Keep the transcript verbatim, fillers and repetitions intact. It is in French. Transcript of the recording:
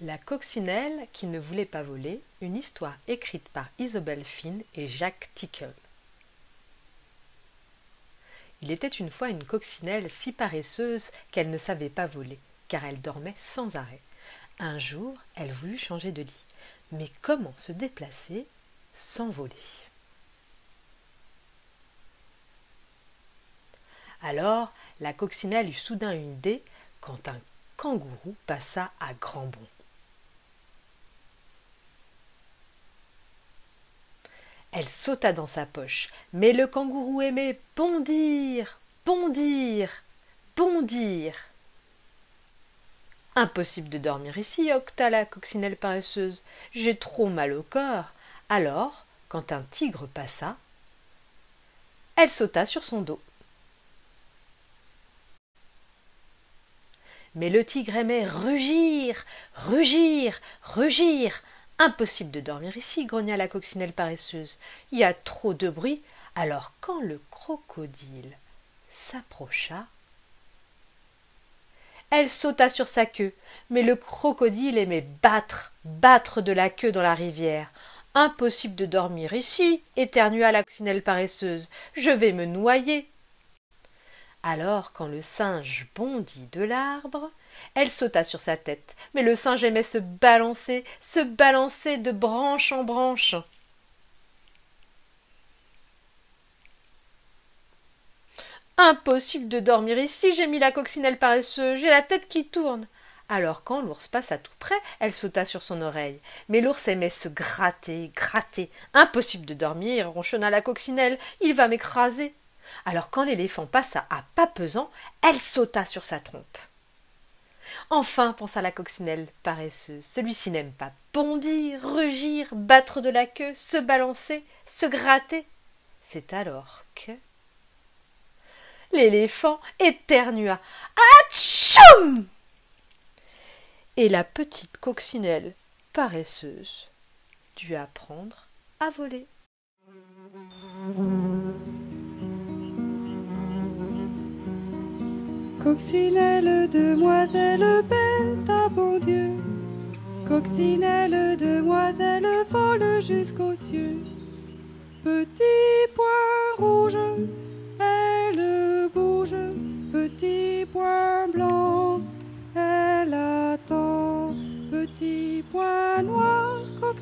La coccinelle qui ne voulait pas voler, une histoire écrite par Isobel Finn et Jacques Tickle. Il était une fois une coccinelle si paresseuse qu'elle ne savait pas voler, car elle dormait sans arrêt. Un jour, elle voulut changer de lit. Mais comment se déplacer sans voler? Alors, la coccinelle eut soudain une idée quand un kangourou passa à grands bonds. Elle sauta dans sa poche, mais le kangourou aimait bondir, bondir, bondir. Impossible de dormir ici, octa la coccinelle paresseuse. J'ai trop mal au corps. Alors, quand un tigre passa, elle sauta sur son dos. Mais le tigre aimait rugir, rugir, rugir. Impossible de dormir ici, grogna la coccinelle paresseuse. Il y a trop de bruit. Alors quand le crocodile s'approcha, elle sauta sur sa queue. Mais le crocodile aimait battre, battre de la queue dans la rivière. Impossible de dormir ici, éternua la coccinelle paresseuse. Je vais me noyer. Alors, quand le singe bondit de l'arbre, elle sauta sur sa tête, mais le singe aimait se balancer, se balancer de branche en branche. Impossible de dormir ici, gémit la coccinelle paresseuse, j'ai la tête qui tourne. Alors, quand l'ours passa tout près, elle sauta sur son oreille. Mais l'ours aimait se gratter, gratter. Impossible de dormir, ronchonna la coccinelle, il va m'écraser. Alors quand l'éléphant passa à pas pesant, elle sauta sur sa trompe. Enfin, pensa la coccinelle paresseuse, celui-ci n'aime pas bondir, rugir, battre de la queue, se balancer, se gratter. C'est alors que l'éléphant éternua. Atchoum! Et la petite coccinelle paresseuse dut apprendre à voler. Coccinelle, demoiselle, bête à bon Dieu. Coccinelle, demoiselle, vole jusqu'aux cieux. Petit point rouge, elle bouge. Petit point blanc, elle attend. Petit point noir,